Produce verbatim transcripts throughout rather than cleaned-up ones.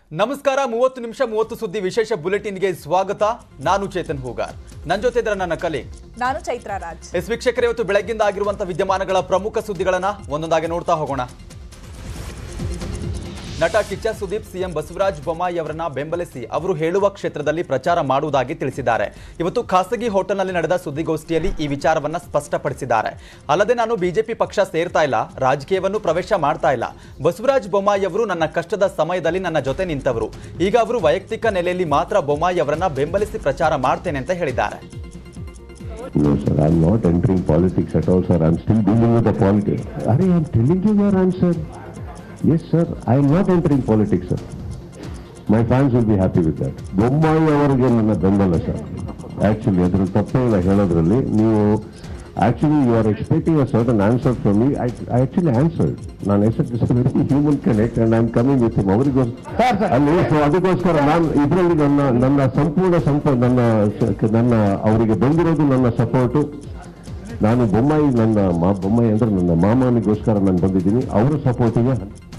ನಮಸ್ಕಾರ ಮೂವತ್ತು ನಿಮಿಷ ಮೂವತ್ತು ಸುದ್ದಿ ವಿಶೇಷ ಬುಲೆಟಿನ್ ಗೆ ಸ್ವಾಗತ. ನಾನು ಚೇತನ್ ಹೂಗಾರ್, ನನ್ನ ಜೊತೆ ಇದ್ದಾರೆ ನನ್ನ ಕಲೀಗ್ ನಾನು ಚೈತ್ರ ರಾಜ್. ಎಸ್ ವೀಕ್ಷಕರೇ, ಇವತ್ತು ಬೆಳಗ್ಗಿಂದ ಆಗಿರುವಂತ ವಿದ್ಯಮಾನಗಳ ಪ್ರಮುಖ ಸುದ್ದಿಗಳನ್ನ ಒಂದೊಂದಾಗಿ ನೋಡ್ತಾ ಹೋಗೋಣ. ನಟ ಕಿಚ್ಚ ಸುದೀಪ್ ಸಿಎಂ ಬಸವರಾಜ ಬೊಮ್ಮಾಯಿ ಅವರನ್ನ ಬೆಂಬಲಿಸಿ ಅವರು ಹೇಳುವ ಕ್ಷೇತ್ರದಲ್ಲಿ ಪ್ರಚಾರ ಮಾಡುವುದಾಗಿ ತಿಳಿಸಿದ್ದಾರೆ. ಇವತ್ತು ಖಾಸಗಿ ಹೋಟೆಲ್ನಲ್ಲಿ ನಡೆದ ಸುದ್ದಿಗೋಷ್ಠಿಯಲ್ಲಿ ಈ ವಿಚಾರವನ್ನ ಸ್ಪಷ್ಟಪಡಿಸಿದ್ದಾರೆ. ಅಲ್ಲದೆ ನಾನು ಬಿಜೆಪಿ ಪಕ್ಷ ಸೇರ್ತಾ ಇಲ್ಲ, ರಾಜಕೀಯವನ್ನು ಪ್ರವೇಶ ಮಾಡ್ತಾ ಇಲ್ಲ. ಬಸವರಾಜ ಬೊಮ್ಮಾಯಿ ಅವರು ನನ್ನ ಕಷ್ಟದ ಸಮಯದಲ್ಲಿ ನನ್ನ ಜೊತೆ ನಿಂತವರು. ಈಗ ಅವರು ವೈಯಕ್ತಿಕ ನೆಲೆಯಲ್ಲಿ ಮಾತ್ರ ಬೊಮ್ಮಾಯಿ ಅವರನ್ನ ಬೆಂಬಲಿಸಿ ಪ್ರಚಾರ ಮಾಡ್ತೇನೆ ಅಂತ ಹೇಳಿದ್ದಾರೆ. No, sir, I'm not entering politics at all, sir. I'm still dealing with the politics. Are I'm telling you your answer? Yes, sir. I am not entering politics, sir. My fans will be happy with that. Bommai avarige nanna bembala, sir. Actually, adru tappella helodralli ನೀವು actually you are expecting a certain answer from me. I, I actually answered. ನಾನು as very human connect and I'm coming with him. ಅವರಿಗೂ ಅಲ್ಲಿ so ಅದಕ್ಕೋಸ್ಕರ ನಾನು ಇದರಲ್ಲಿ ನನ್ನ ನನ್ನ ಸಂಪೂರ್ಣ ಸಂಪ ನನ್ನ ನನ್ನ ಅವರಿಗೆ ಬಂದಿರೋದು ನನ್ನ ಸಪೋರ್ಟು. ನಾನು ಬೊಮ್ಮಾಯಿ ನನ್ನ ಮಾ ಬೊಮ್ಮಾಯಿ ಅಂದ್ರೆ ನನ್ನ ಮಾಮನಿಗೋಸ್ಕರ ನಾನು ಬಂದಿದ್ದೀನಿ, ಅವರ ಸಪೋರ್ಟಿಗೆ.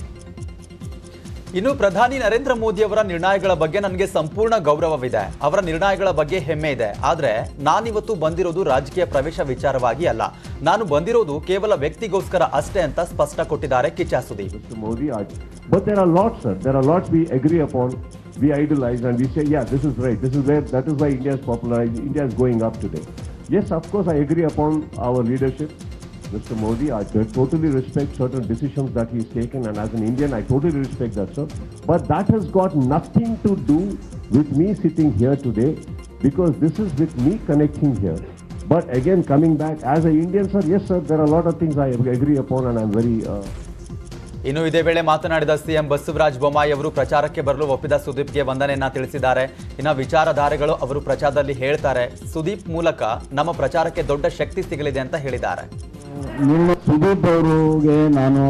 ಇನ್ನು ಪ್ರಧಾನಿ ನರೇಂದ್ರ ಮೋದಿ ಅವರ ನಿರ್ಣಯಗಳ ಬಗ್ಗೆ ನನಗೆ ಸಂಪೂರ್ಣ ಗೌರವವಿದೆ, ಅವರ ನಿರ್ಣಯಗಳ ಬಗ್ಗೆ ಹೆಮ್ಮೆ ಇದೆ. ಆದ್ರೆ ನಾನಿವತ್ತು ಬಂದಿರೋದು ರಾಜಕೀಯ ಪ್ರವೇಶ ವಿಚಾರವಾಗಿ ಅಲ್ಲ, ನಾನು ಬಂದಿರೋದು ಕೇವಲ ವ್ಯಕ್ತಿಗೋಸ್ಕರ ಅಷ್ಟೇ ಅಂತ ಸ್ಪಷ್ಟ ಕೊಟ್ಟಿದ್ದಾರೆ Kichcha Sudeep. Modi but there are lots, sir. There are lots we agree upon, we idolize and we say, yeah, this is right, this is where, that is why India is popular, India is going up today. Yes, of course, I agree upon our leadership, Mister Modi. I totally respect certain decisions that he's taken, and as an Indian, I totally respect that, sir. But that has got nothing to do with me sitting here today, because this is with me connecting here. But again, coming back, as an Indian, sir, yes, sir, there are a lot of things I agree upon, and I'm very... Uh, ಇನ್ನು ಇದೇ ವೇಳೆ ಮಾತನಾಡಿದ CM Basavaraja Bommai ಅವರು ಪ್ರಚಾರಕ್ಕೆ ಬರಲು ಒಪ್ಪಿದ ಸುದೀಪ್ಗೆ ವಂದನೆಯನ್ನ ತಿಳಿಸಿದ್ದಾರೆ. ಇನ್ನು ವಿಚಾರಧಾರೆಗಳು ಅವರು ಪ್ರಚಾರದಲ್ಲಿ ಹೇಳ್ತಾರೆ. ಸುದೀಪ್ ಮೂಲಕ ನಮ್ಮ ಪ್ರಚಾರಕ್ಕೆ ದೊಡ್ಡ ಶಕ್ತಿ ಸಿಗಲಿದೆ ಅಂತ ಹೇಳಿದ್ದಾರೆ. ಸುದೀಪ್ ಅವರಿಗೆ ನಾನು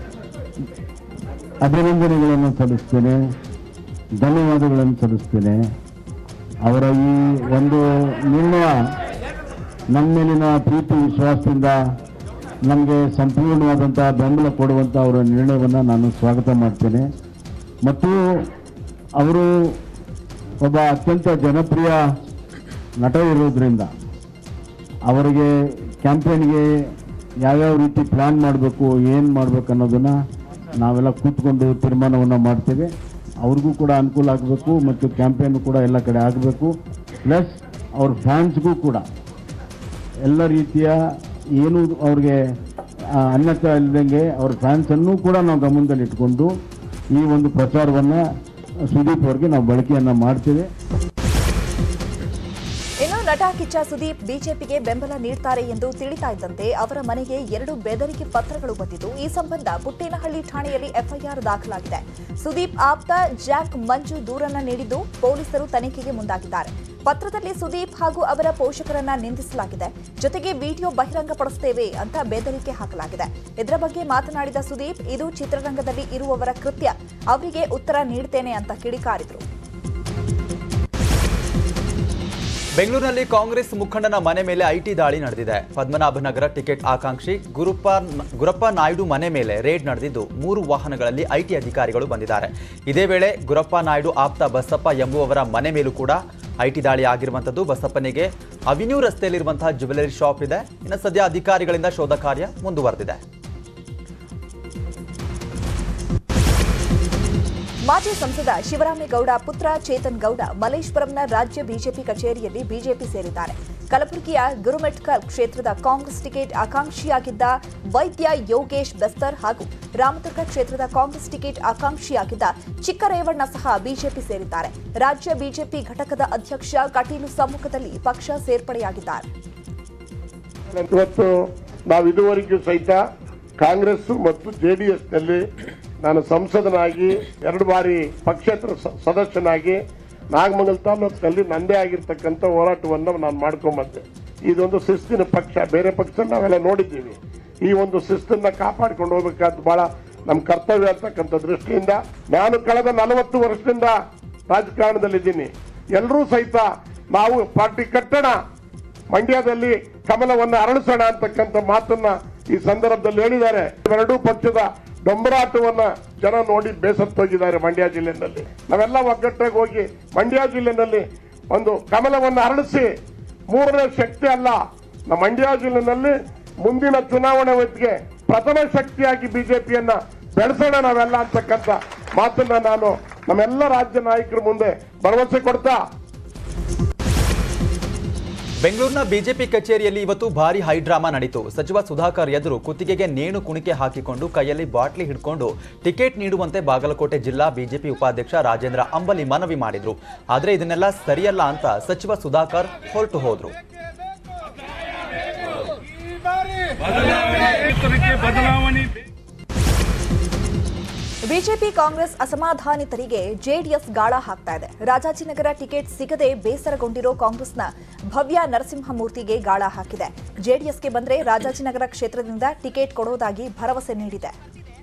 ಅಭಿನಂದನೆಗಳನ್ನು ಸಲ್ಲಿಸ್ತೇನೆ, ಧನ್ಯವಾದಗಳನ್ನು ಸಲ್ಲಿಸ್ತೇನೆ. ಅವರ ಈ ಒಂದು ನಿರ್ಣಯ ನಮ್ಮ ಮೇಲಿನ ಪ್ರೀತಿ ವಿಶ್ವಾಸದಿಂದ ನಮಗೆ ಸಂಪೂರ್ಣವಾದಂಥ ಬೆಂಬಲ ಕೊಡುವಂಥ ಅವರ ನಿರ್ಣಯವನ್ನು ನಾನು ಸ್ವಾಗತ ಮಾಡ್ತೇನೆ. ಮತ್ತು ಅವರು ಒಬ್ಬ ಅತ್ಯಂತ ಜನಪ್ರಿಯ ನಟ ಇರೋದ್ರಿಂದ ಅವರಿಗೆ ಕ್ಯಾಂಪೇನ್ಗೆ ಯಾವ್ಯಾವ ರೀತಿ ಪ್ಲ್ಯಾನ್ ಮಾಡಬೇಕು, ಏನು ಮಾಡಬೇಕು ಅನ್ನೋದನ್ನು ನಾವೆಲ್ಲ ಕೂತ್ಕೊಂಡು ತೀರ್ಮಾನವನ್ನು ಮಾಡ್ತೇವೆ. ಅವ್ರಿಗೂ ಕೂಡ ಅನುಕೂಲ ಆಗಬೇಕು ಮತ್ತು ಕ್ಯಾಂಪೇನು ಕೂಡ ಎಲ್ಲ ಕಡೆ ಆಗಬೇಕು. ಪ್ಲಸ್ ಅವ್ರ ಫ್ಯಾನ್ಸ್ಗೂ ಕೂಡ ಎಲ್ಲ ರೀತಿಯ ಏನು ಅವ್ರಿಗೆ ಅನ್ಯತಾ ಇಲ್ಲದಂಗೆ ಅವ್ರ ಫ್ಯಾನ್ಸನ್ನು ಕೂಡ ನಾವು ಗಮನದಲ್ಲಿ ಇಟ್ಕೊಂಡು ಈ ಒಂದು ಪ್ರಚಾರವನ್ನು ಸುದೀಪ್ ಅವರಿಗೆ ನಾವು ಬಳಕೆಯನ್ನು ಮಾಡ್ತೇವೆ. ಇನ್ನು ನಟ ಕಿಚ್ಚ ಸುದೀಪ್ ಬಿಜೆಪಿಗೆ ಬೆಂಬಲ ನೀಡ್ತಾರೆ ಎಂದು ತಿಳಿತಾ ಇದ್ದಂತೆ ಅವರ ಮನೆಗೆ ಎರಡು ಬೆದರಿಕೆ ಪತ್ರಗಳು ಬಂದಿದ್ದು, ಈ ಸಂಬಂಧ ಪುಟ್ಟೇನಹಳ್ಳಿ ಠಾಣೆಯಲ್ಲಿ ಎಫ್ಐಆರ್ ದಾಖಲಾಗಿದೆ. ಸುದೀಪ್ ಆಪ್ತ ಜಾಕ್ ಮಂಜು ದೂರನ್ನ ನೀಡಿದ್ದು ಪೊಲೀಸರು ತನಿಖೆಗೆ ಮುಂದಾಗಿದ್ದಾರೆ. ಪತ್ರದಲ್ಲಿ ಸುದೀಪ್ ಹಾಗೂ ಅವರ ಪೋಷಕರನ್ನ ನಿಂದಿಸಲಾಗಿದೆ, ಜೊತೆಗೆ ವಿಡಿಯೋ ಬಹಿರಂಗಪಡಿಸುತ್ತೇವೆ ಅಂತ ಬೆದರಿಕೆ ಹಾಕಲಾಗಿದೆ. ಇದರ ಬಗ್ಗೆ ಮಾತನಾಡಿದ ಸುದೀಪ್, ಇದು ಚಿತ್ರರಂಗದಲ್ಲಿ ಇರುವವರ ಕೃತ್ಯ, ಅವರಿಗೆ ಉತ್ತರ ನೀಡುತ್ತೇನೆ ಅಂತ ಕಿಡಿಕಾರಿದ್ರು. ಬೆಂಗಳೂರಿನಲ್ಲಿ ಕಾಂಗ್ರೆಸ್ ಮುಖಂಡನ ಮನೆ ಮೇಲೆ ಐಟಿ ದಾಳಿ ನಡೆದಿದೆ. ಪದ್ಮನಾಭನಗರ ಟಿಕೆಟ್ ಆಕಾಂಕ್ಷಿ ಗುರುಪ್ಪ ಗುರಪ್ಪ ನಾಯ್ಡು ಮನೆ ಮೇಲೆ ರೇಡ್ ನಡೆದಿದ್ದು ಮೂರು ವಾಹನಗಳಲ್ಲಿ ಐಟಿ ಅಧಿಕಾರಿಗಳು ಬಂದಿದ್ದಾರೆ. ಇದೇ ವೇಳೆ ಗುರಪ್ಪ ನಾಯ್ಡು ಆಪ್ತ ಬಸಪ್ಪ ಎಂಬುವವರ ಮನೆ ಮೇಲೂ ಕೂಡ ಐಟಿ ದಾಳಿ ಆಗಿರುವಂತದ್ದು. ಬಸಪ್ಪನಿಗೆ ಅವಿನ್ಯೂ ರಸ್ತೆಯಲ್ಲಿರುವಂತಹ ಜ್ಯುವೆಲರಿ ಶಾಪ್ ಇದೆ. ಇನ್ನು ಸದ್ಯ ಅಧಿಕಾರಿಗಳಿಂದ ಶೋಧ ಕಾರ್ಯ ಮುಂದುವರೆದಿದೆ. ಮಾಜಿ ಸಂಸದ ಶಿವರಾಮೇಗೌಡ ಪುತ್ರ ಚೇತನ್ ಗೌಡ ಮಲ್ಲೇಶ್ವರಂನ ರಾಜ್ಯ ಬಿಜೆಪಿ ಕಚೇರಿಯಲ್ಲಿ ಬಿಜೆಪಿ ಸೇರಿದ್ದಾರೆ. ಕಲಬುರಗಿಯ ಗುರುಮೆಟ್ಕಲ್ ಕ್ಷೇತ್ರದ ಕಾಂಗ್ರೆಸ್ ಟಿಕೆಟ್ ಆಕಾಂಕ್ಷಿಯಾಗಿದ್ದ ವೈದ್ಯ ಯೋಗೇಶ್ ಬೆಸ್ತರ್ ಹಾಗೂ ರಾಮದುರ್ಗ ಕ್ಷೇತ್ರದ ಕಾಂಗ್ರೆಸ್ ಟಿಕೆಟ್ ಆಕಾಂಕ್ಷಿಯಾಗಿದ್ದ ಚಿಕ್ಕರೇವಣ್ಣ ಸಹ ಬಿಜೆಪಿ ಸೇರಿದ್ದಾರೆ. ರಾಜ್ಯ ಬಿಜೆಪಿ ಘಟಕದ ಅಧ್ಯಕ್ಷ ಕಟೀಲು ಸಮ್ಮುಖದಲ್ಲಿ ಪಕ್ಷ ಸೇರ್ಪಡೆಯಾಗಿದ್ದಾರೆ. ಇವತ್ತು ನಾವು ಇದುವರೆಗೂ ಸಹಿತ ಕಾಂಗ್ರೆಸ್ ಮತ್ತು ಜೆಡಿಎಸ್ನಲ್ಲಿ ನಾನು ಸಂಸದನಾಗಿ ಎರಡು ಬಾರಿ ಪಕ್ಷೇತರ ಸದಸ್ಯನಾಗಿ ನಾಗಮಂಗಲ ತಾಲೂಕಿನಲ್ಲಿ ನಂದೇ ಆಗಿರ್ತಕ್ಕಂಥ ಹೋರಾಟವನ್ನು ನಾನು ಮಾಡ್ಕೊಂಬಂದೆ. ಇದೊಂದು ಶಿಸ್ತಿನ ಪಕ್ಷ, ಬೇರೆ ಪಕ್ಷ ನಾವೆಲ್ಲ ನೋಡಿದ್ದೀವಿ. ಈ ಒಂದು ಶಿಸ್ತನ್ನ ಕಾಪಾಡಿಕೊಂಡು ಹೋಗ್ಬೇಕಾದ ಬಹಳ ನಮ್ಮ ಕರ್ತವ್ಯ ಅಂತಕ್ಕಂಥ ದೃಷ್ಟಿಯಿಂದ ನಾನು ಕಳೆದ ನಲವತ್ತು ವರ್ಷದಿಂದ ರಾಜಕಾರಣದಲ್ಲಿದ್ದೀನಿ. ಎಲ್ಲರೂ ಸಹಿತ ನಾವು ಪಾರ್ಟಿ ಕಟ್ಟೋಣ, ಮಂಡ್ಯದಲ್ಲಿ ಕಮಲವನ್ನು ಅರಳಿಸೋಣ ಅಂತಕ್ಕಂಥ ಮಾತನ್ನ ಈ ಸಂದರ್ಭದಲ್ಲಿ ಹೇಳಿದ್ದಾರೆ. ಎರಡೂ ಪಕ್ಷದ ಡೊಂಬರಾಟವನ್ನ ಜನ ನೋಡಿ ಬೇಸತ್ತೋಗಿದ್ದಾರೆ. ಮಂಡ್ಯ ಜಿಲ್ಲೆಯಲ್ಲಿ ನಾವೆಲ್ಲ ಒಗ್ಗಟ್ಟಾಗಿ ಹೋಗಿ ಮಂಡ್ಯ ಜಿಲ್ಲೆಯಲ್ಲಿ ಒಂದು ಕಮಲವನ್ನು ಅರಳಿಸಿ ಮೂರನೇ ಶಕ್ತಿ ಅಲ್ಲ, ನಮ್ಮ ಮಂಡ್ಯ ಜಿಲ್ಲೆಯಲ್ಲಿ ಮುಂದಿನ ಚುನಾವಣೆ ಹೊತ್ತಿಗೆ ಪ್ರಥಮ ಶಕ್ತಿಯಾಗಿ ಬಿಜೆಪಿಯನ್ನ ಬೆಳೆಸೋಣ ನಾವೆಲ್ಲ ಅಂತಕ್ಕಂಥ ಮಾತನ್ನ ನಾನು ನಮ್ಮೆಲ್ಲ ರಾಜ್ಯ ನಾಯಕರ ಮುಂದೆ ಭರವಸೆ ಕೊಡ್ತಾ. ಬೆಂಗಳೂರಿನ ಬಿಜೆಪಿ ಕಚೇರಿಯಲ್ಲಿ ಇವತ್ತು ಭಾರಿ ಹೈಡ್ರಾಮಾ ನಡೆಯಿತು. ಸಚಿವ ಸುಧಾಕರ್ ಎದುರು ಕುತ್ತಿಗೆಗೆ ನೇಣು ಕುಣಿಕೆ ಹಾಕಿಕೊಂಡು ಕೈಯಲ್ಲಿ ಬಾಟ್ಲಿ ಹಿಡ್ಕೊಂಡು ಟಿಕೆಟ್ ನೀಡುವಂತೆ ಬಾಗಲಕೋಟೆ ಜಿಲ್ಲಾ ಬಿಜೆಪಿ ಉಪಾಧ್ಯಕ್ಷ ರಾಜೇಂದ್ರ ಅಂಬಲಿ ಮನವಿ ಮಾಡಿದ್ರು. ಆದರೆ ಇದನ್ನೆಲ್ಲ ಸರಿಯಲ್ಲ ಅಂತ ಸಚಿವ ಸುಧಾಕರ್ ಹೊರಟು ಹೋದ್ರು. ಬಿಜೆಪಿ ಕಾಂಗ್ರೆಸ್ ಅಸಮಾಧಾನಿತರಿಗೆ ಜೆಡಿಎಸ್ ಗಾಳ ಹಾಕ್ತಾ ಇದೆ. ರಾಜಾಜಿನಗರ ಟಿಕೆಟ್ ಸಿಗದೆ ಬೇಸರಗೊಂಡಿರೋ ಕಾಂಗ್ರೆಸ್ನ ಭವ್ಯ ನರಸಿಂಹಮೂರ್ತಿಗೆ ಗಾಳ ಹಾಕಿದೆ. ಜೆಡಿಎಸ್ಗೆ ಬಂದ್ರೆ ರಾಜಾಜಿನಗರ ಕ್ಷೇತ್ರದಿಂದ ಟಿಕೆಟ್ ಕೊಡೋದಾಗಿ ಭರವಸೆ ನೀಡಿದೆ.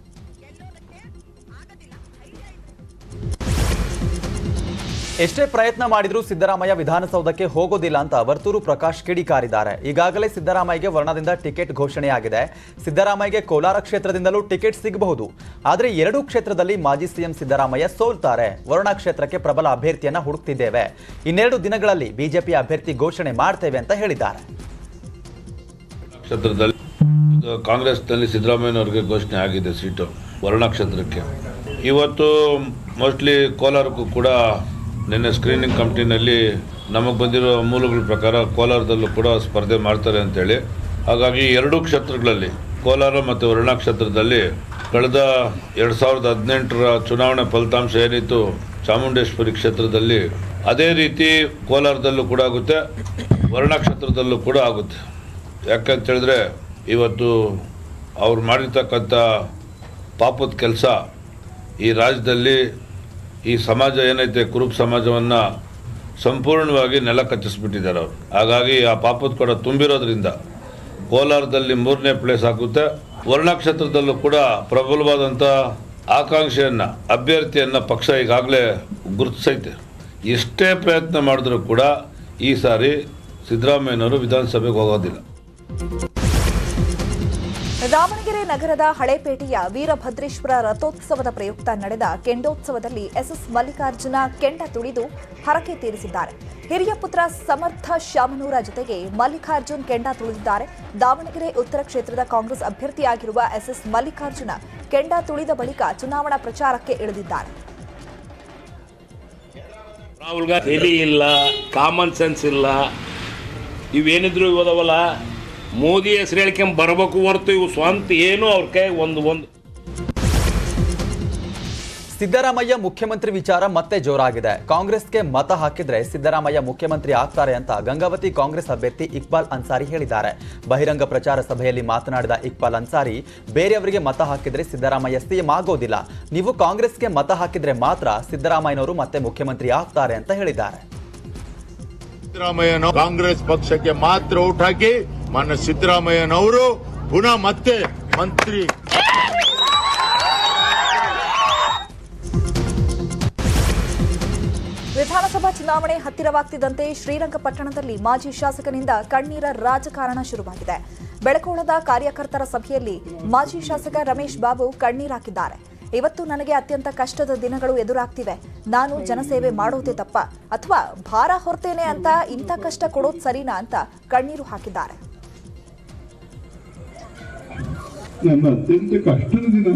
ಎಷ್ಟೇ ಪ್ರಯತ್ನ ಮಾಡಿದ್ರೂ ಸಿದ್ದರಾಮಯ್ಯ ವಿಧಾನಸೌಧಕ್ಕೆ ಹೋಗೋದಿಲ್ಲ ಅಂತ ವರ್ತೂರು ಪ್ರಕಾಶ್ ಕಿಡಿಕಾರಿದ್ದಾರೆ. ಈಗಾಗಲೇ ಸಿದ್ದರಾಮಯ್ಯಗೆ ವರ್ಣದಿಂದ ಟಿಕೆಟ್ ಘೋಷಣೆಯಾಗಿದೆ. ಸಿದ್ದರಾಮಯ್ಯಗೆ ಕೋಲಾರ ಕ್ಷೇತ್ರದಿಂದಲೂ ಟಿಕೆಟ್ ಸಿಗಬಹುದು. ಆದರೆ ಎರಡೂ ಕ್ಷೇತ್ರದಲ್ಲಿ ಮಾಜಿ ಸಿಎಂ ಸಿದ್ದರಾಮಯ್ಯ ಸೋಲ್ತಾರೆ. ವರ್ಣ ಕ್ಷೇತ್ರಕ್ಕೆ ಪ್ರಬಲ ಅಭ್ಯರ್ಥಿಯನ್ನ ಹುಡುಕ್ತಿದ್ದೇವೆ. ಇನ್ನೆರಡು ದಿನಗಳಲ್ಲಿ ಬಿಜೆಪಿ ಅಭ್ಯರ್ಥಿ ಘೋಷಣೆ ಮಾಡ್ತೇವೆ ಅಂತ ಹೇಳಿದ್ದಾರೆ. ಕ್ಷೇತ್ರದಲ್ಲಿ ಕಾಂಗ್ರೆಸ್ನಲ್ಲಿ ಸಿದ್ದರಾಮಯ್ಯನವರಿಗೆ ಘೋಷಣೆ ಆಗಿದೆ ಸೀಟು ವರ್ಣ ಕ್ಷೇತ್ರಕ್ಕೆ. ಇವತ್ತು ಮೋಸ್ಟ್ಲಿ ಕೋಲಾರಕ್ಕೂ ಕೂಡ ನಿನ್ನೆ ಸ್ಕ್ರೀನಿಂಗ್ ಕಮಿಟಿನಲ್ಲಿ ನಮಗೆ ಬಂದಿರೋ ಮೂಲಗಳ ಪ್ರಕಾರ ಕೋಲಾರದಲ್ಲೂ ಕೂಡ ಸ್ಪರ್ಧೆ ಮಾಡ್ತಾರೆ ಅಂತೇಳಿ. ಹಾಗಾಗಿ ಎರಡೂ ಕ್ಷೇತ್ರಗಳಲ್ಲಿ ಕೋಲಾರ ಮತ್ತು ವರ್ಣ ಕ್ಷೇತ್ರದಲ್ಲಿ ಕಳೆದ ಎರಡು ಸಾವಿರದ ಹದಿನೆಂಟರ ಚುನಾವಣೆ ಫಲಿತಾಂಶ ಏನಿತ್ತು ಚಾಮುಂಡೇಶ್ವರಿ ಕ್ಷೇತ್ರದಲ್ಲಿ, ಅದೇ ರೀತಿ ಕೋಲಾರದಲ್ಲೂ ಕೂಡ ಆಗುತ್ತೆ, ವರ್ಣ ಕ್ಷೇತ್ರದಲ್ಲೂ ಕೂಡ ಆಗುತ್ತೆ. ಯಾಕಂತ ಹೇಳಿದ್ರೆ ಇವತ್ತು ಅವ್ರು ಮಾಡಿರ್ತಕ್ಕಂಥ ಪಾಪದ ಕೆಲಸ ಈ ರಾಜ್ಯದಲ್ಲಿ ಈ ಸಮಾಜ ಏನೈತೆ ಕುರುಬ ಸಮಾಜವನ್ನು ಸಂಪೂರ್ಣವಾಗಿ ನೆಲ ಕಚ್ಚಿಸ್ಬಿಟ್ಟಿದ್ದಾರೆ ಅವರು. ಹಾಗಾಗಿ ಆ ಪಾಪದ ಕೂಡ ತುಂಬಿರೋದ್ರಿಂದ ಕೋಲಾರದಲ್ಲಿ ಮೂರನೇ ಪ್ಲೇಸ್ ಆಗುತ್ತೆ. ವರ್ಣ ಕ್ಷೇತ್ರದಲ್ಲೂ ಕೂಡ ಪ್ರಬಲವಾದಂಥ ಆಕಾಂಕ್ಷೆಯನ್ನು ಅಭ್ಯರ್ಥಿಯನ್ನು ಪಕ್ಷ ಈಗಾಗಲೇ ಗುರುತಿಸೈತೆ. ಎಷ್ಟೇ ಪ್ರಯತ್ನ ಮಾಡಿದ್ರೂ ಕೂಡ ಈ ಸಾರಿ ಸಿದ್ದರಾಮಯ್ಯನವರು ವಿಧಾನಸಭೆಗೆ ಹೋಗೋದಿಲ್ಲ. ದಾವಣಗೆರೆ ನಗರದ ಹಳೇಪೇಟೆಯ ವೀರಭದ್ರೇಶ್ವರ ರಥೋತ್ಸವದ ಪ್ರಯುಕ್ತ ನಡೆದ ಕೆಂಡೋತ್ಸವದಲ್ಲಿ ಎಸ್ಎಸ್ ಮಲ್ಲಿಕಾರ್ಜುನ ಕೆಂಡ ತುಳಿದು ಹರಕೆ ತೀರಿಸಿದ್ದಾರೆ. ಹಿರಿಯ ಪುತ್ರ ಸಮರ್ಥ ಶಾಮನೂರ ಜೊತೆಗೆ ಮಲ್ಲಿಕಾರ್ಜುನ್ ಕೆಂಡ ತುಳಿದಿದ್ದಾರೆ. ದಾವಣಗೆರೆ ಉತ್ತರ ಕ್ಷೇತ್ರದ ಕಾಂಗ್ರೆಸ್ ಅಭ್ಯರ್ಥಿಯಾಗಿರುವ ಎಸ್ಎಸ್ ಮಲ್ಲಿಕಾರ್ಜುನ ಕೆಂಡ ತುಳಿದ ಬಳಿಕ ಚುನಾವಣಾ ಪ್ರಚಾರಕ್ಕೆ ಇಳಿದಿದ್ದಾರೆ. ತಲೆ ಇಲ್ಲ, ಕಾಮನ್ ಸೆನ್ಸ್ ಇಲ್ಲ, ಇವೇನಿದ್ರು ಇವದವಲ್ಲ ಮೋದಿ ಹೆಸರು ಹೇಳ್ಕೊಂಡ್ ಬರಬೇಕು ಹೊರತು ಇವು ಸ್ವಂತ ಏನು ಅವ್ರ ಕೈ ಒಂದು ಒಂದು. ಸಿದ್ದರಾಮಯ್ಯ ಮುಖ್ಯಮಂತ್ರಿ ವಿಚಾರ ಮತ್ತೆ ಜೋರಾಗಿದೆ. ಕಾಂಗ್ರೆಸ್ಗೆ ಮತ ಹಾಕಿದ್ರೆ ಸಿದ್ದರಾಮಯ್ಯ ಮುಖ್ಯಮಂತ್ರಿ ಆಗ್ತಾರೆ ಅಂತ ಗಂಗಾವತಿ ಕಾಂಗ್ರೆಸ್ ಅಭ್ಯರ್ಥಿ ಇಕ್ಬಾಲ್ ಅನ್ಸಾರಿ ಹೇಳಿದ್ದಾರೆ. ಬಹಿರಂಗ ಪ್ರಚಾರ ಸಭೆಯಲ್ಲಿ ಮಾತನಾಡಿದ ಇಕ್ಬಾಲ್ ಅನ್ಸಾರಿ, ಬೇರೆಯವರಿಗೆ ಮತ ಹಾಕಿದ್ರೆ ಸಿದ್ದರಾಮಯ್ಯ ಸಿಎಂ ಆಗೋದಿಲ್ಲ, ನೀವು ಕಾಂಗ್ರೆಸ್ಗೆ ಮತ ಹಾಕಿದ್ರೆ ಮಾತ್ರ ಸಿದ್ದರಾಮಯ್ಯನವರು ಮತ್ತೆ ಮುಖ್ಯಮಂತ್ರಿ ಆಗ್ತಾರೆ ಅಂತ ಹೇಳಿದ್ದಾರೆ. ಸಿದ್ದರಾಮಯ್ಯನವರು ಕಾಂಗ್ರೆಸ್ ಪಕ್ಷಕ್ಕೆ ಮಾತ್ರ ಓಟ್ ಹಾಕಿ ಮಾನ್ಯ ಸಿದ್ದರಾಮಯ್ಯನವರು ಪುನಃ ಮತ್ತೆ ಮಂತ್ರಿ. ವಿಧಾನಸಭಾ ಚುನಾವಣೆ ಹತ್ತಿರವಾಗ್ತಿದ್ದಂತೆ ಶ್ರೀರಂಗಪಟ್ಟಣದಲ್ಲಿ ಮಾಜಿ ಶಾಸಕನಿಂದ ಕಣ್ಣೀರ ರಾಜಕಾರಣ ಶುರುವಾಗಿದೆ. ಬೆಳಕೋಳದ ಕಾರ್ಯಕರ್ತರ ಸಭೆಯಲ್ಲಿ ಮಾಜಿ ಶಾಸಕ ರಮೇಶ್ ಬಾಬು ಕಣ್ಣೀರಾಕಿದ್ದಾರೆ. ಇವತ್ತು ನನಗೆ ಅತ್ಯಂತ ಕಷ್ಟದ ದಿನಗಳು ಎದುರಾಗ್ತಿವೆ. ನಾನು ಜನಸೇವೆ ಮಾಡೋದೇ ತಪ್ಪ ಅಥವಾ ಭಾರ ಹೊರ್ತೇನೆ ಅಂತ ಇಂಥ ಕಷ್ಟ ಕೊಡೋದು ಸರಿನಾ ಅಂತ ಕಣ್ಣೀರು ಹಾಕಿದ್ದಾರೆ. ನನ್ನ ಅತ್ಯಂತ ಕಷ್ಟದ ದಿನ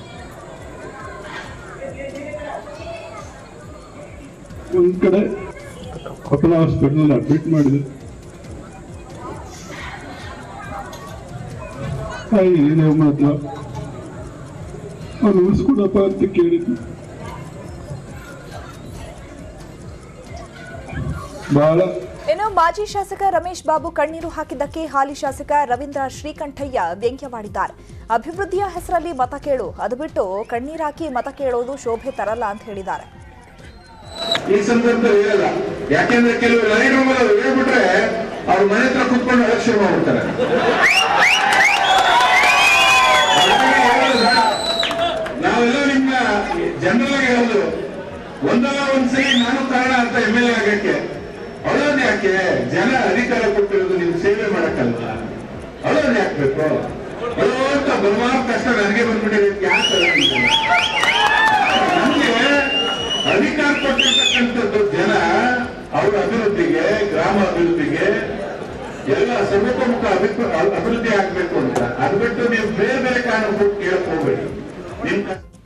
ಒಂದ್ ಕಡೆ ಅಪೋಲೋ ಹಾಸ್ಪಿಟಲ್ ಅಡ್ಮಿಟ್ ಮಾಡಿದೆ. ಏನೇ ಮಾತ್ರ ಅವ್ರು ಉಳಿಸ್ಕೊಡಪ್ಪ ಅಂತ ಕೇಳಿದ್ರು. ಬಹಳ ಇನ್ನು ಮಾಜಿ ಶಾಸಕ ರಮೇಶ್ ಬಾಬು ಕಣ್ಣೀರು ಹಾಕಿದ್ದಕ್ಕೆ ಹಾಲಿ ಶಾಸಕ ರವೀಂದ್ರ ಶ್ರೀಕಂಠಯ್ಯ ವ್ಯಂಗ್ಯವಾಡಿದ್ದಾರೆ. ಅಭಿವೃದ್ಧಿಯ ಹೆಸರಲ್ಲಿ ಮತ ಕೇಳು, ಅದು ಬಿಟ್ಟು ಕಣ್ಣೀರಾಕಿ ಮತ ಕೇಳೋದು ಶೋಭೆ ತರಲ್ಲ ಅಂತ ಹೇಳಿದ್ದಾರೆ. ಈ ಸಂದರ್ಭದಲ್ಲಿ ಹೇಳಲ್ಲ, ಯಾಕೆಂದ್ರೆ ಕೆಲವು ಲೈನ್ಗಳು ಹೇಳ್ಬಿಟ್ರೆ ಅವ್ರ ಮನೆ ಹತ್ರ ಕುತ್ಕೊಂಡು ಎಲೆಕ್ಷನ್ ಮಾಡ್ಬಿಡ್ತಾರೆ. ನಾವೆಲ್ಲ ನಿಮ್ಮ ಜನರಲ್ ಆಗಿ ಹೇಳೋದು, ಒಂದಲ್ಲ ಒಂದ್ಸರಿ ನಾನು ಕಾರಣ ಅಂತ ಎಂ ಎಲ್ ಎ ಆಗಕ್ಕೆ ಅವಳೋದ್ ಯಾಕೆ? ಜನ ಅಧಿಕಾರ ಕೊಟ್ಟಿರೋದು ನೀವು ಸೇವೆ ಮಾಡಕ್ಕಲ್ಲ, ಅವಳೋದ್ ಯಾಕಬೇಕು? ಅಂತ ಬಲವಾದ ಕಷ್ಟ ನನಗೆ ಬಂದ್ಬಿಟ್ಟಿದೆ. ಯಾಕೆ ನನಗೆ ಅಧಿಕಾರ ಕೊಟ್ಟಿರ್ತಕ್ಕಂಥದ್ದು ಜನ ಅವರ ಅಭಿವೃದ್ಧಿಗೆ, ಗ್ರಾಮ ಅಭಿವೃದ್ಧಿಗೆ, ಎಲ್ಲ ಸರ್ವತೋಮುಖ ಅಭಿವೃದ್ಧಿ ಆಗ್ಬೇಕು ಅಂತ. ಅದು ಬಿಟ್ಟು ನೀವು ಬೇರೆ ಬೇರೆ ಕಾರಣ ಕೊಟ್ಟು ಕೇಳಕ್ ಹೋಗ್ಬೇಡಿ. ನಿಮ್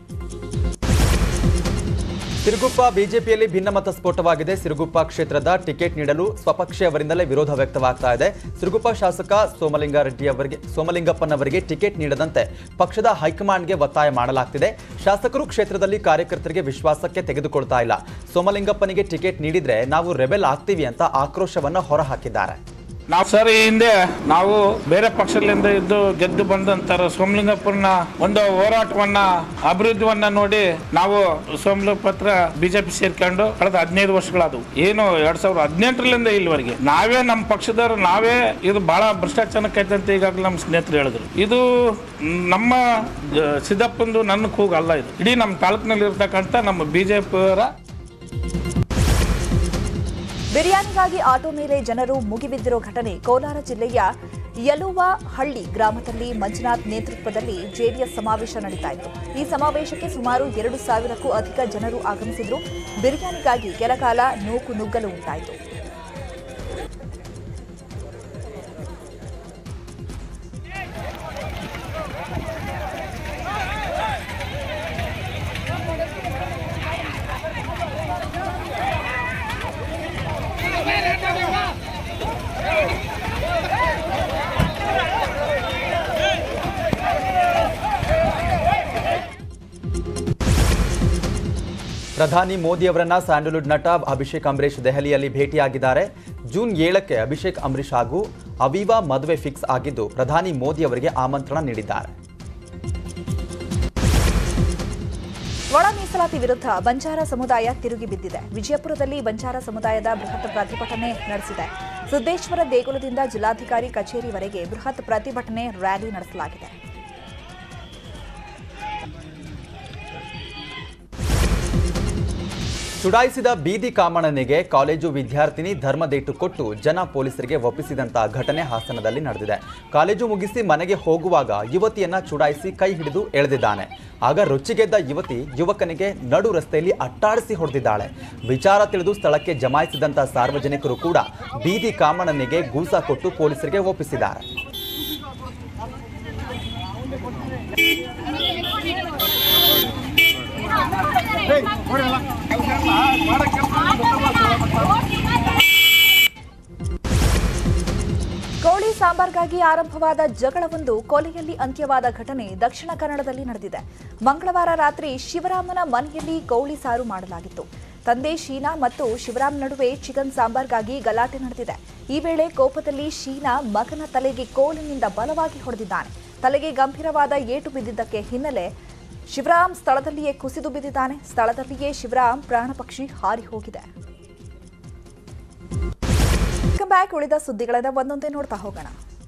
ಸಿರುಗುಪ್ಪ ಬಿಜೆಪಿಯಲ್ಲಿ ಭಿನ್ನಮತ ಸ್ಫೋಟವಾಗಿದೆ. ಸಿರುಗುಪ್ಪ ಕ್ಷೇತ್ರದ ಟಿಕೆಟ್ ನೀಡಲು ಸ್ವಪಕ್ಷೀಯವರಿಂದಲೇ ವಿರೋಧ ವ್ಯಕ್ತವಾಗ್ತಾ ಇದೆ. ಸಿರುಗುಪ್ಪ ಶಾಸಕ ಸೋಮಲಿಂಗಾರೆಡ್ಡಿ ಅವರಿಗೆ ಸೋಮಲಿಂಗಪ್ಪನವರಿಗೆ ಟಿಕೆಟ್ ನೀಡದಂತೆ ಪಕ್ಷದ ಹೈಕಮಾಂಡ್ಗೆ ಒತ್ತಾಯ ಮಾಡಲಾಗ್ತಿದೆ. ಶಾಸಕರು ಕ್ಷೇತ್ರದಲ್ಲಿ ಕಾರ್ಯಕರ್ತರಿಗೆ ವಿಶ್ವಾಸಕ್ಕೆ ತೆಗೆದುಕೊಳ್ತಾ ಇಲ್ಲ. ಸೋಮಲಿಂಗಪ್ಪನಿಗೆ ಟಿಕೆಟ್ ನೀಡಿದ್ರೆ ನಾವು ರೆಬೆಲ್ ಆಗ್ತೀವಿ ಅಂತ ಆಕ್ರೋಶವನ್ನ ಹೊರಹಾಕಿದ್ದಾರೆ. ನಾವು ಸರ್ ಈ ಹಿಂದೆ ನಾವು ಬೇರೆ ಪಕ್ಷದಿಂದ ಇದ್ದು ಗೆದ್ದು ಬಂದಂತರ ಸೋಮಲಿಂಗಪ್ಪನ ಒಂದು ಹೋರಾಟವನ್ನ ಅಭಿವೃದ್ಧಿವನ್ನ ನೋಡಿ ನಾವು ಸೋಮಲಿಂಗಪ್ಪ ಹತ್ರ ಬಿಜೆಪಿ ಸೇರ್ಕೊಂಡು ಕಳೆದ ಹದಿನೈದು ವರ್ಷಗಳಾದವು. ಏನು ಎರಡ್ ಸಾವಿರದ ಹದಿನೆಂಟರಿಂದ ಇಲ್ಲಿವರೆಗೆ ನಾವೇ ನಮ್ಮ ಪಕ್ಷದವರು ನಾವೇ ಇದು ಬಹಳ ಭ್ರಷ್ಟಾಚಾರಕ್ಕೆ ಅಂತ ಈಗಾಗಲೇ ನಮ್ಮ ಸ್ನೇಹಿತರು ಹೇಳಿದ್ರು. ಇದು ನಮ್ಮ ಸಿದ್ದಪ್ಪಂದು ನನ್ನ ಕೂಗು ಅಲ್ಲ, ಇದು ಇಡೀ ನಮ್ಮ ತಾಲೂಕಿನಲ್ಲಿ ಇರ್ತಕ್ಕಂಥ ನಮ್ಮ ಬಿಜೆಪಿ ಅವರ. ಬಿರಿಯಾನಿಗಾಗಿ ಆಟೋ ಮೇಲೆ ಜನರು ಮುಗಿಬಿದ್ದಿರೋ ಘಟನೆ ಕೋಲಾರ ಜಿಲ್ಲೆಯ ಯಲುವಹಳ್ಳಿ ಗ್ರಾಮದಲ್ಲಿ ಮಂಜುನಾಥ್ ನೇತೃತ್ವದಲ್ಲಿ ಜೆಡಿಎಸ್ ಸಮಾವೇಶ ನಡೀತಾ ಇತ್ತು. ಈ ಸಮಾವೇಶಕ್ಕೆ ಸುಮಾರು ಎರಡು ಸಾವಿರಕ್ಕೂ ಅಧಿಕ ಜನರು ಆಗಮಿಸಿದ್ರು. ಬಿರಿಯಾನಿಗಾಗಿ ಕೆಲಕಾಲ ನೂಕು ನುಗ್ಗಲು ಉಂಟಾಯಿತು. ಪ್ರಧಾನಿ ಮೋದಿ ಅವರನ್ನ ಸ್ಯಾಂಡಲ್ವುಡ್ ನಟ ಅಭಿಷೇಕ್ ಅಂಬರೀಶ್ ದೆಹಲಿಯಲ್ಲಿ ಭೇಟಿಯಾಗಿದ್ದಾರೆ. ಜೂನ್ ಏಳಕ್ಕೆ ಅಭಿಷೇಕ್ ಅಂಬರೀಶ್ ಹಾಗೂ ಅವೀವಾ ಮದುವೆ ಫಿಕ್ಸ್ ಆಗಿದ್ದು ಪ್ರಧಾನಿ ಮೋದಿ ಅವರಿಗೆ ಆಮಂತ್ರಣ ನೀಡಿದ್ದಾರೆ. ಒಳ ಮೀಸಲಾತಿ ವಿರುದ್ಧ ಬಂಜಾರ ಸಮುದಾಯ ತಿರುಗಿ ಬಿದ್ದಿದೆ. ವಿಜಯಪುರದಲ್ಲಿ ಬಂಜಾರ ಸಮುದಾಯದ ಬೃಹತ್ ಪ್ರತಿಭಟನೆ ನಡೆಸಿದೆ. ಸಿದ್ದೇಶ್ವರ ದೇಗುಲದಿಂದ ಜಿಲ್ಲಾಧಿಕಾರಿ ಕಚೇರಿವರೆಗೆ ಬೃಹತ್ ಪ್ರತಿಭಟನೆ ರ್ಯಾಲಿ ನಡೆಸಲಾಗಿದೆ. ಚುಡಾಯಿಸಿದ ಬೀದಿ ಕಾಮಣ್ಣನಿಗೆ ಕಾಲೇಜು ವಿದ್ಯಾರ್ಥಿನಿ ಧರ್ಮದೇಟು ಕೊಟ್ಟು ಜನ ಪೊಲೀಸರಿಗೆ ಒಪ್ಪಿಸಿದಂತಹ ಘಟನೆ ಹಾಸನದಲ್ಲಿ ನಡೆದಿದೆ. ಕಾಲೇಜು ಮುಗಿಸಿ ಮನೆಗೆ ಹೋಗುವಾಗ ಯುವತಿಯನ್ನ ಚುಡಾಯಿಸಿ ಕೈ ಹಿಡಿದು ಎಳೆದಿದ್ದಾನೆ. ಆಗ ರೊಚ್ಚಿಗೆದ್ದ ಯುವತಿ ಯುವಕನಿಗೆ ನಡು ರಸ್ತೆಯಲ್ಲಿ ಅಟ್ಟಾಡಿಸಿ ಹೊಡೆದಿದ್ದಾಳೆ. ವಿಚಾರ ತಿಳಿದು ಸ್ಥಳಕ್ಕೆ ಜಮಾಯಿಸಿದಂತಹ ಸಾರ್ವಜನಿಕರು ಕೂಡ ಬೀದಿ ಕಾಮಣ್ಣನಿಗೆ ಗೂಸಾ ಕೊಟ್ಟು ಪೊಲೀಸರಿಗೆ ಒಪ್ಪಿಸಿದ್ದಾರೆ. ಕೋಳಿ ಸಾಂಬಾರ್ಗಾಗಿ ಆರಂಭವಾದ ಜಗಳವೊಂದು ಕೊಲೆಯಲ್ಲಿ ಅಂತ್ಯವಾದ ಘಟನೆ ದಕ್ಷಿಣ ಕನ್ನಡದಲ್ಲಿ ನಡೆದಿದೆ. ಮಂಗಳವಾರ ರಾತ್ರಿ ಶಿವರಾಮನ ಮನೆಯಲ್ಲಿ ಕೋಳಿ ಸಾರು ಮಾಡಲಾಗಿತ್ತು. ತಂದೆ ಶೀನಾ ಮತ್ತು ಶಿವರಾಮ್ ನಡುವೆ ಚಿಕನ್ ಸಾಂಬಾರ್ಗಾಗಿ ಗಲಾಟೆ ನಡೆದಿದೆ. ಈ ವೇಳೆ ಕೋಪದಲ್ಲಿ ಶೀನಾ ಮಗನ ತಲೆಗೆ ಕೋಲಿನಿಂದ ಬಲವಾಗಿ ಹೊಡೆದಿದ್ದಾನೆ. ತಲೆಗೆ ಗಂಭೀರವಾದ ಏಟು ಬಿದ್ದಿದ್ದಕ್ಕೆ ಹಿನ್ನೆಲೆ ಶಿವರಾಮ್ ಸ್ಥಳದಲ್ಲಿಯೇ ಕುಸಿದು ಬಿದ್ದಿದ್ದಾನೆ. ಸ್ಥಳದಲ್ಲಿಯೇ ಶಿವರಾಮ್ ಪ್ರಾಣಪಕ್ಷಿ ಹಾರಿ ಹೋಗಿದೆ. ಬ್ಯಾಕ್ ಉಳಿದ ಸುದ್ದಿಗಳನ್ನ ಒಂದೊಂದೇ ನೋಡ್ತಾ ಹೋಗೋಣ.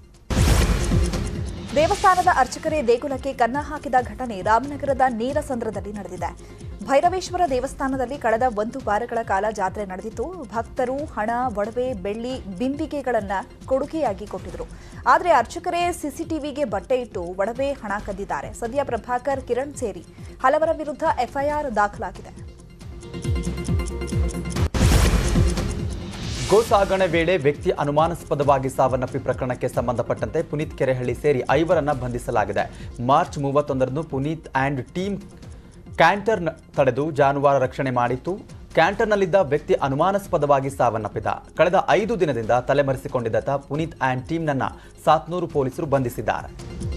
ದೇವಸ್ಥಾನದ ಅರ್ಚಕರೇ ದೇಗುಲಕ್ಕೆ ಕನ್ನ ಹಾಕಿದ ಘಟನೆ ರಾಮನಗರದ ನೀರಸಂದ್ರದಲ್ಲಿ ನಡೆದಿದೆ. ಭೈರವೇಶ್ವರ ದೇವಸ್ಥಾನದಲ್ಲಿ ಕಳೆದ ಒಂದು ವಾರಗಳ ಕಾಲ ಜಾತ್ರೆ ನಡೆದಿತ್ತು. ಭಕ್ತರು ಹಣ, ಒಡವೆ, ಬೆಳ್ಳಿ, ಬಿಂದಿಗೆಗಳನ್ನ ಕೊಡುಗೆಯಾಗಿ ಕೊಟ್ಟಿದ್ರು. ಆದರೆ ಅರ್ಚಕರೇ ಸಿಸಿಟಿವಿಗೆ ಬಟ್ಟೆ ಇಟ್ಟು ಒಡವೆ, ಹಣ ಕದ್ದಿದ್ದಾರೆ. ಸದ್ಯ ಪ್ರಭಾಕರ್, ಕಿರಣ್ ಸೇರಿ ಹಲವರ ವಿರುದ್ಧ ಎಫ್ಐಆರ್ ದಾಖಲಾಗಿದೆ. ಗೋ ಸಾಗಣೆ ವೇಳೆ ವ್ಯಕ್ತಿ ಅನುಮಾನಾಸ್ಪದವಾಗಿ ಸಾವನ್ನಪ್ಪಿ ಪ್ರಕರಣಕ್ಕೆ ಸಂಬಂಧಪಟ್ಟಂತೆ ಪುನೀತ್ ಕೆರೆಹಳ್ಳಿ ಸೇರಿ ಐವರನ್ನ ಬಂಧಿಸಲಾಗಿದೆ. ಮಾರ್ಚ್ ಮೂವತ್ತೊಂದರಂದು ಪುನೀತ್ ಆ್ಯಂಡ್ ಟೀಮ್ ಕ್ಯಾಂಟರ್ ತಡೆದು ಜಾನುವಾರು ರಕ್ಷಣೆ ಮಾಡಿತ್ತು. ಕ್ಯಾಂಟರ್ನಲ್ಲಿದ್ದ ವ್ಯಕ್ತಿ ಅನುಮಾನಾಸ್ಪದವಾಗಿ ಸಾವನ್ನಪ್ಪಿದ. ಕಳೆದ ಐದು ದಿನದಿಂದ ತಲೆಮರೆಸಿಕೊಂಡಿದ್ದ ಪುನೀತ್ ಆ್ಯಂಡ್ ಟೀಮ್ನನ್ನ ಸಾತ್ನೂರು ಪೊಲೀಸರು ಬಂಧಿಸಿದ್ದಾರೆ.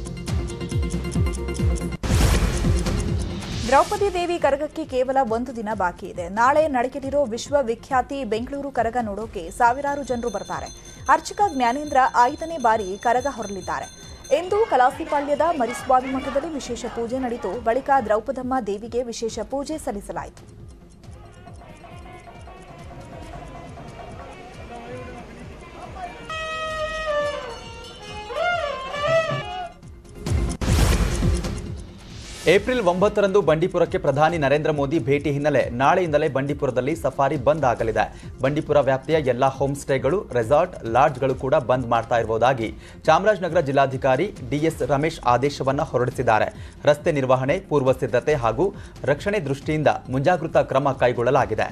ದ್ರೌಪದಿ ದೇವಿ ಕರಗಕ್ಕೆ ಕೇವಲ ಒಂದು ದಿನ ಬಾಕಿ ಇದೆ. ನಾಳೆ ನಡೆಯಲಿರೋ ವಿಶ್ವವಿಖ್ಯಾತಿ ಬೆಂಗಳೂರು ಕರಗ ನೋಡೋಕೆ ಸಾವಿರಾರು ಜನರು ಬರ್ತಾರೆ. ಅರ್ಚಕ ಜ್ಞಾನೇಂದ್ರ ಐದನೇ ಬಾರಿ ಕರಗ ಹೊರಲಿದ್ದಾರೆ. ಇಂದು ಕಲಾಸಿಪಾಳ್ಯದ ಮರಿಸ್ವಾಮಿ ಮಠದಲ್ಲಿ ವಿಶೇಷ ಪೂಜೆ ನಡೆಯಿತು. ಬಳಿಕ ದ್ರೌಪದಮ್ಮ ದೇವಿಗೆ ವಿಶೇಷ ಪೂಜೆ ಸಲ್ಲಿಸಲಾಯಿತು. ಏಪ್ರಿಲ್ ಒಂಬತ್ತರಂದು ಬಂಡೀಪುರಕ್ಕೆ ಪ್ರಧಾನಿ ನರೇಂದ್ರ ಮೋದಿ ಭೇಟಿ ಹಿನ್ನೆಲೆ ನಾಳೆಯಿಂದಲೇ ಬಂಡೀಪುರದಲ್ಲಿ ಸಫಾರಿ ಬಂದ್ ಆಗಲಿದೆ. ಬಂಡೀಪುರ ವ್ಯಾಪ್ತಿಯ ಎಲ್ಲಾ ಹೋಮ್ ಸ್ಟೇಗಳು, ರೆಸಾರ್ಟ್, ಲಾಡ್ಜ್ಗಳು ಕೂಡ ಬಂದ್ ಮಾಡ್ತಾ ಇರುವುದಾಗಿ ಚಾಮರಾಜನಗರ ಜಿಲ್ಲಾಧಿಕಾರಿ ಡಿಎಸ್ ರಮೇಶ್ ಆದೇಶವನ್ನು ಹೊರಡಿಸಿದ್ದಾರೆ. ರಸ್ತೆ ನಿರ್ವಹಣೆ, ಪೂರ್ವ ಸಿದ್ಧತೆ ಹಾಗೂ ರಕ್ಷಣೆ ದೃಷ್ಟಿಯಿಂದ ಮುಂಜಾಗೃತಾ ಕ್ರಮ ಕೈಗೊಳ್ಳಲಾಗಿದೆ.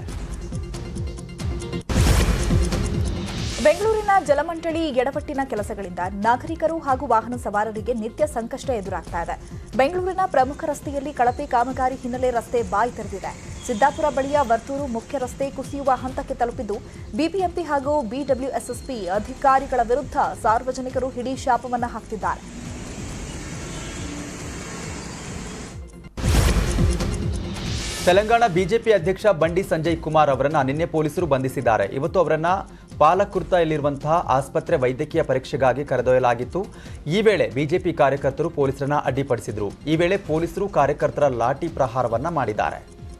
ಬೆಂಗಳೂರಿನ ಜಲಮಂಡಳಿ ಎಡವಟ್ಟಿನ ಕೆಲಸಗಳಿಂದ ನಾಗರಿಕರು ಹಾಗೂ ವಾಹನ ಸವಾರರಿಗೆ ನಿತ್ಯ ಸಂಕಷ್ಟ ಎದುರಾಗ್ತಾ ಇದೆ. ಬೆಂಗಳೂರಿನ ಪ್ರಮುಖ ರಸ್ತೆಯಲ್ಲಿ ಕಳಪೆ ಕಾಮಗಾರಿ ಹಿನ್ನೆಲೆ ರಸ್ತೆ ಬಾಯಿ ತೆರೆದಿದೆ. ಸಿದ್ದಾಪುರ ಬಳಿಯ ವರ್ತೂರು ಮುಖ್ಯ ರಸ್ತೆ ಕುಸಿಯುವ ಹಂತಕ್ಕೆ ತಲುಪಿದ್ದು, ಬಿಬಿಎಂಪಿ ಹಾಗೂ ಬಿಡಬ್ಲ್ಯೂಎಸ್ಎಸ್ಪಿ ಅಧಿಕಾರಿಗಳ ವಿರುದ್ಧ ಸಾರ್ವಜನಿಕರು ಹಿಡಿ ಶಾಪವನ್ನು ಹಾಕ್ತಿದ್ದಾರೆ. ತೆಲಂಗಾಣ ಬಿಜೆಪಿ ಅಧ್ಯಕ್ಷ ಬಂಡಿ ಸಂಜಯ್ ಕುಮಾರ್ ಅವರನ್ನ ನಿನ್ನೆ ಪೊಲೀಸರು ಬಂಧಿಸಿದ್ದಾರೆ. ಇವತ್ತು ಅವರನ್ನ ಪಾಲಕುರ್ತಿಯಲ್ಲಿರುವಂತಹ ಆಸ್ಪತ್ರೆ ವೈದ್ಯಕೀಯ ಪರೀಕ್ಷೆಗಾಗಿ ಕರೆದೊಯ್ಯಲಾಗಿತ್ತು. ಈ ವೇಳೆ ಬಿಜೆಪಿ ಕಾರ್ಯಕರ್ತರು ಪೊಲೀಸರನ್ನ ಅಡ್ಡಿಪಡಿಸಿದ್ರು. ಈ ವೇಳೆ ಪೊಲೀಸರು ಕಾರ್ಯಕರ್ತರ ಲಾಠಿ ಪ್ರಹಾರವನ್ನ ಮಾಡಿದ್ದಾರೆ.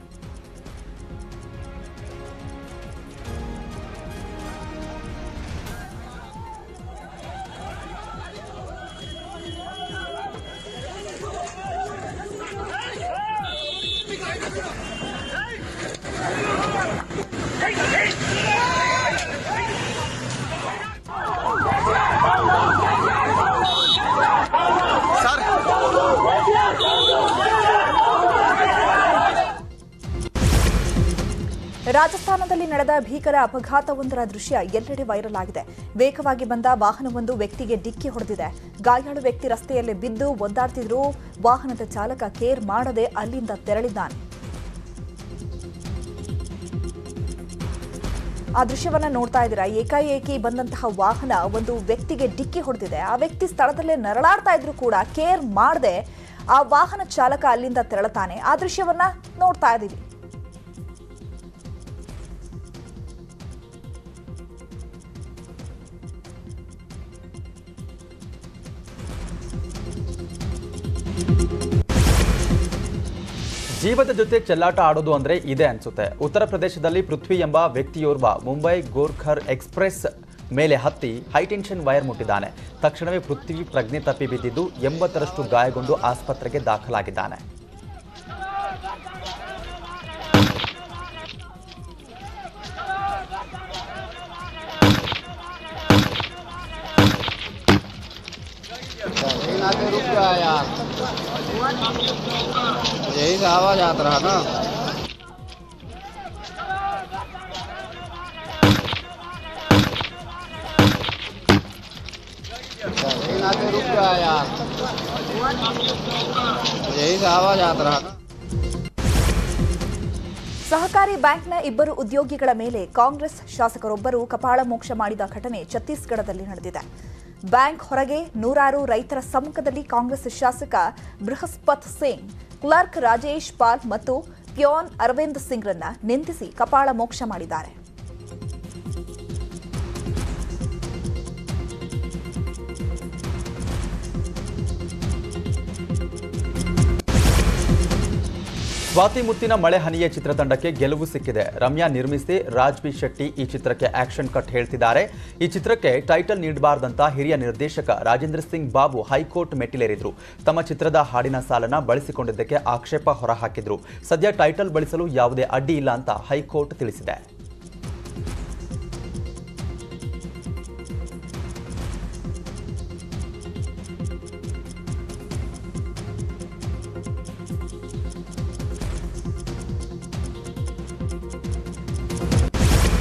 ರಾಜಸ್ಥಾನದಲ್ಲಿ ನಡೆದ ಭೀಕರ ಅಪಘಾತವೊಂದರ ದೃಶ್ಯ ಎಲ್ಲೆಡೆ ವೈರಲ್ ಆಗಿದೆ. ವೇಗವಾಗಿ ಬಂದ ವಾಹನವೊಂದು ವ್ಯಕ್ತಿಗೆ ಡಿಕ್ಕಿ ಹೊಡೆದಿದೆ. ಗಾಯಾಳು ವ್ಯಕ್ತಿ ರಸ್ತೆಯಲ್ಲಿ ಬಿದ್ದು ಒದ್ದಾಡ್ತಿದ್ರು. ವಾಹನದ ಚಾಲಕ ಕೇರ್ ಮಾಡದೆ ಅಲ್ಲಿಂದ ತೆರಳಿದ್ದಾನೆ. ಆ ದೃಶ್ಯವನ್ನ ನೋಡ್ತಾ ಇದ್ದೀರಾ. ಏಕಾಏಕಿ ಬಂದಂತಹ ವಾಹನ ಒಂದು ವ್ಯಕ್ತಿಗೆ ಡಿಕ್ಕಿ ಹೊಡೆದಿದೆ. ಆ ವ್ಯಕ್ತಿ ಸ್ಥಳದಲ್ಲೇ ನರಳಾಡ್ತಾ ಇದ್ರು ಕೂಡ ಕೇರ್ ಮಾಡದೆ ಆ ವಾಹನ ಚಾಲಕ ಅಲ್ಲಿಂದ ತೆರಳುತ್ತಾನೆ. ಆ ದೃಶ್ಯವನ್ನ ನೋಡ್ತಾ ಇದ್ದೀವಿ. ಜೀವದ ಜೊತೆ ಚೆಲ್ಲಾಟ ಆಡೋದು ಅಂದ್ರೆ ಇದೆ ಅನ್ಸುತ್ತೆ. ಉತ್ತರ ಪ್ರದೇಶದಲ್ಲಿ ಪೃಥ್ವಿ ಎಂಬ ವ್ಯಕ್ತಿಯೋರ್ವ ಮುಂಬೈ ಗೋರ್ಖರ್ ಎಕ್ಸ್ಪ್ರೆಸ್ ಮೇಲೆ ಹತ್ತಿ ಹೈಟೆನ್ಷನ್ ವೈರ್ ಮುಟ್ಟಿದ್ದಾನೆ. ತಕ್ಷಣವೇ ಪೃಥ್ವಿ ಪ್ರಜ್ಞೆ ತಪ್ಪಿ ಬಿದ್ದಿದ್ದು ಎಂಬತ್ತರಷ್ಟು ಗಾಯಗೊಂಡು ಆಸ್ಪತ್ರೆಗೆ ದಾಖಲಾಗಿದ್ದಾನೆ. यही से आवाज आता रहा ना। रुक गया यार, यही से आवाज आता रहा ना। ಸಹಕಾರಿ ಬ್ಯಾಂಕ್ನ ಇಬ್ಬರು ಉದ್ಯೋಗಿಗಳ ಮೇಲೆ ಕಾಂಗ್ರೆಸ್ ಶಾಸಕರೊಬ್ಬರು ಕಪಾಳ ಮೋಕ್ಷ ಮಾಡಿದ ಘಟನೆ ಛತ್ತೀಸ್ಗಢದಲ್ಲಿ ನಡೆದಿದೆ. ಬ್ಯಾಂಕ್ ಹೊರಗೆ ನೂರಾರು ರೈತರ ಸಮ್ಮುಖದಲ್ಲಿ ಕಾಂಗ್ರೆಸ್ ಶಾಸಕ ಬೃಹಸ್ಪತ್ ಸಿಂಗ್, ಕ್ಲರ್ಕ್ ರಾಜೇಶ್ ಪಾಲ್ ಮತ್ತು ಪ್ಯೋನ್ ಅರವಿಂದ್ ಸಿಂಗ್ರನ್ನ ನಿಂದಿಸಿ ಕಪಾಳ ಮೋಕ್ಷ ಮಾಡಿದ್ದಾರೆ. ಸ್ವಾತಿ ಮುತ್ತಿನ ಮಳೆ ಹನಿಯ ಚಿತ್ರತಂಡಕ್ಕೆ ಗೆಲುವು ಸಿಕ್ಕಿದೆ. ರಮ್ಯಾ ನಿರ್ಮಿಸಿ ರಾಜ್ ಬಿ ಶೆಟ್ಟಿ ಈ ಚಿತ್ರಕ್ಕೆ ಆಕ್ಷನ್ ಕಟ್ ಹೇಳ್ತಿದ್ದಾರೆ. ಈ ಚಿತ್ರಕ್ಕೆ ಟೈಟಲ್ ನೀಡಬಾರ್ದಂತ ಹಿರಿಯ ನಿರ್ದೇಶಕ ರಾಜೇಂದ್ರ ಸಿಂಗ್ ಬಾಬು ಹೈಕೋರ್ಟ್ ಮೆಟ್ಟಿಲೇರಿದ್ರು. ತಮ್ಮ ಚಿತ್ರದ ಹಾಡಿನ ಸಾಲನ್ನ ಬಳಸಿಕೊಂಡಿದ್ದಕ್ಕೆ ಆಕ್ಷೇಪ ಹೊರಹಾಕಿದ್ರು. ಸದ್ಯ ಟೈಟಲ್ ಬಳಸಲು ಯಾವುದೇ ಅಡ್ಡಿ ಇಲ್ಲ ಅಂತ ಹೈಕೋರ್ಟ್ ತಿಳಿಸಿದೆ.